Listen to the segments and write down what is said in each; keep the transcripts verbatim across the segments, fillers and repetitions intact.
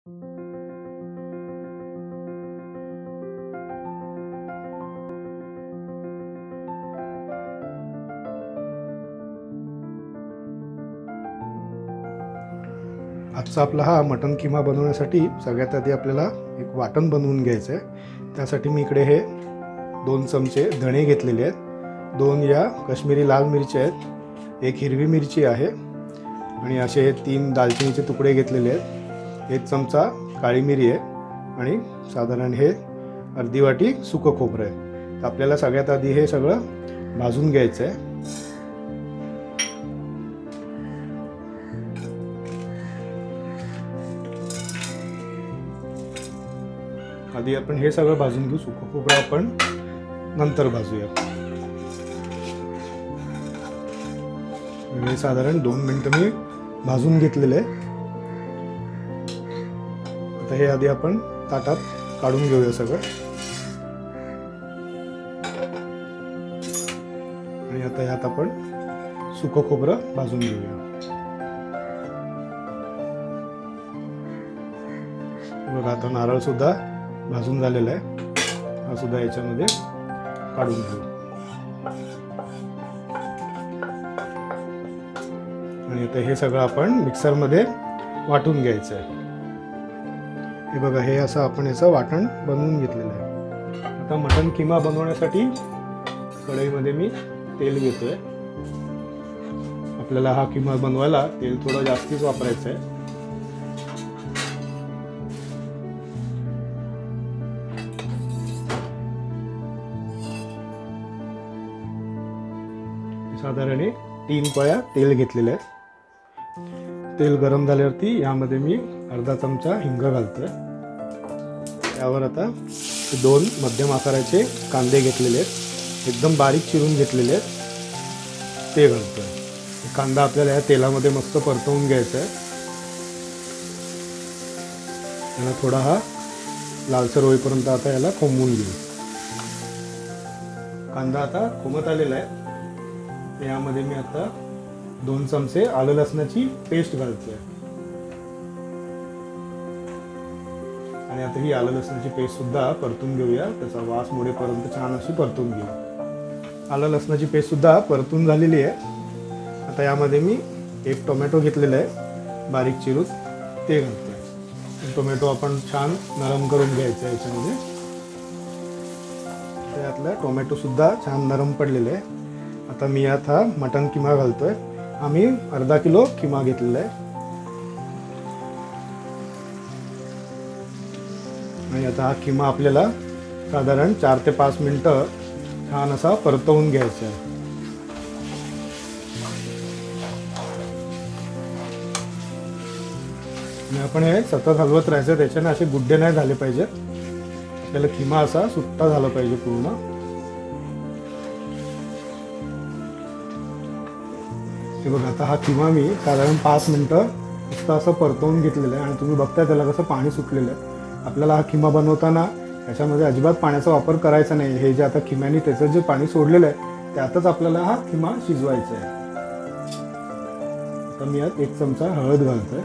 आजचा आपला हा मटन किमा बनवण्यासाठी सगळ्यात आधी आपल्याला एक वाटण बनवून घ्यायचं आहे। त्यासाठी मी इकडे हे दोन चमचे धणे घेतलेले आहेत, दोन या काश्मीरी लाल मिरची आहेत, एक हिरवी मिरची आहे आणि असे हे तीन दालचिनीचे तुकडे घेतलेले आहेत, एक चमचा काळी मिरी आहे आणि साधारण हे अर्धी वाटी सुकं खोबरं आहे। तर आपल्याला सगळ्यात आधी हे सगळं भाजून घ्यायचं आहे। आधी आपण हे सगळं भाजून घेऊ, सुकं खोबरं आपण नंतर भाजूया। हे साधारण दोन मिनिटं मी भाजून घेतलेले आहे। आता हे आधी आपण ताटात काढून घेऊया सगळं आणि आता यात आपण सुकं खोबरं भाजून घेऊया। बघा आता नारळ सुद्धा भाजून झालेला आहे, हा सुद्धा याच्यामध्ये काढून घेऊ आणि आता हे सगळं आपण मिक्सरमध्ये वाटून घ्यायचं आहे। हे बघा हे असं आपण याचं वाटण बनवून घेतलेलं आहे। आता मटन किमा बनवण्यासाठी कढईमध्ये मी तेल घेतोय। आपल्याला हा किमा बनवायला तेल थोडं जास्तीच वापरायचं आहे। साधारण तीन पळ्या तेल घेतलेले आहेत। तेल गरम झाल्यावरती यामध्ये मी अर्धा चमचा हिंग घालतोय। त्यावर आता दोन मध्यम आकाराचे कांदे घेतलेले आहेत, एकदम बारीक चिरून घेतलेले आहेत, ते घालतोय। कांदा आपल्याला या तेलामध्ये मस्त परतवून घ्यायचा आहे। याला थोडा हा लालसर होईपर्यंत आता याला खोमवून घेऊ। कांदा आता खोमत आलेला आहे। यामध्ये मी आता दोन चमचे आलं लसणाची पेस्ट घालतोय आणि आता ही आलं लसणाची पेस्ट सुद्धा परतून घेऊया, त्याचा वास मुडेपर्यंत छान अशी परतून घेऊ। आलं लसणाची पेस्ट सुद्धा परतून झालेली आहे। आता यामध्ये मी एक टोमॅटो घेतलेला आहे बारीक चिरून, ते घालतोय। टोमॅटो आपण छान नरम करून घ्यायचं आहे याच्यामध्ये। त्यातला टोमॅटो सुद्धा छान नरम पडलेला आहे। आता मी यात हा मटन किमा घालतोय। आम्ही अर्धा किलो किमा घेतलेला आहे आणि आता हा किमा आपल्याला साधारण चार ते पाच मिनिटं छान असा परतवून घ्यायचा आहे। आणि आपण हे सतत हलवत राहायचं, त्याच्याने असे गुड्डे नाही झाले पाहिजेत। आपल्याला किमा असा सुट्टा झाला पाहिजे पूर्ण। हे बघा आता हा किमा मी साधारण पाच मिनिटं नुसतं असं परतवून घेतलेलं आहे आणि तुम्ही बघताय त्याला कसं पाणी सुटलेलं आहे। आपल्याला हा किमा बनवताना त्याच्यामध्ये अजिबात पाण्याचा वापर करायचा नाही। हे जे आता किम्याने त्याचं जे पाणी सोडलेलं आहे त्यातच आपल्याला हा किमा शिजवायचा आहे। आता मी यात एक चमचा हळद घालतोय।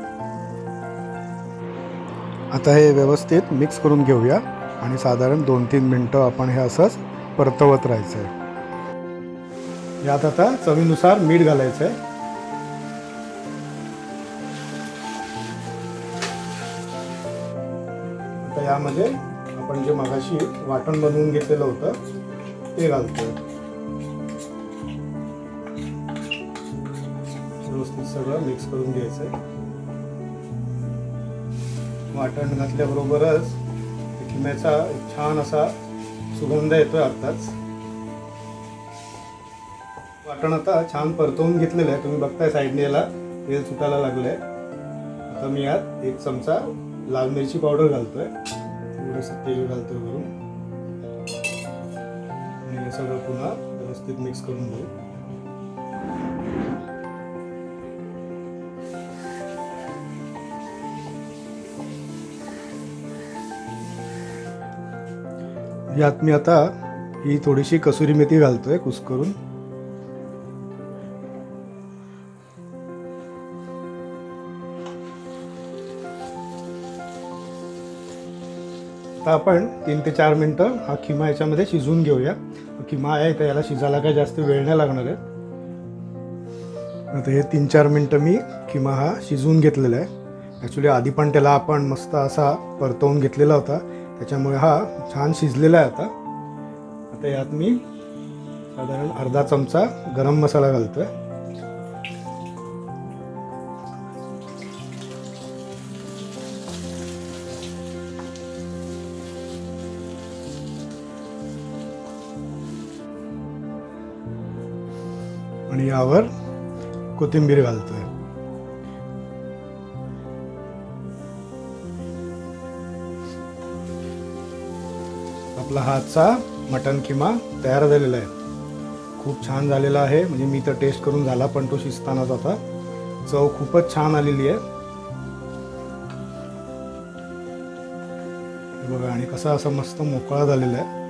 आता हे व्यवस्थित मिक्स करून घेऊया आणि साधारण दोन तीन मिनिटं आपण हे असंच परतवत राहायचं आहे। यात आता चवीनुसार मीठ घालायचं आहे। आता यामध्ये आपण जे मगाशी वाटण बनवून घेतलेलं होतं ते घालतोय। व्यवस्थित सगळं मिक्स करून घ्यायचं आहे। वाटण घातल्याबरोबरच किम्याचा एक छान असा सुगंध येतोय आताच। वाटण आता छान परतवून घेतलेलं आहे, तुम्ही बघताय साईडने याला तेल सुटायला लागलंय। आता मी यात एक चमचा लाल मिरची पावडर घालतोय, थोडंसं तेल घालतोय वरून आणि हे सगळं पुन्हा व्यवस्थित मिक्स करून घेऊ। यात मी आता ही थोडीशी कसुरी मेथी घालतोय कुस्करून। आता आपण तीन ते चार मिनटं हा खिमा याच्यामध्ये शिजवून घेऊया. खिमा आहे तर याला शिजायला काही जास्त वेळ नाही लागणार आहे. आता हे तीन चार मिनटं मी खिमा हा शिजवून घेतलेला आहे. ॲक्च्युली आधी पण त्याला आपण मस्त असा परतवून घेतलेला होता, त्याच्यामुळे हा छान शिजलेला आहे. आता आता यात मी साधारण अर्धा चमचा गरम मसाला घालतो आहे. आणि यावर कोथिंबीर घालतोय. आपला हातचा मटण किमा तयार झालेला आहे. खूप छान झालेला आहे. म्हणजे मी तर टेस्ट करून झाला, पण तो शिजतानाच होता. चव खूपच छान आलेली आहे. बघा, आणि कसा असा मस्त मोकळा झालेला आहे.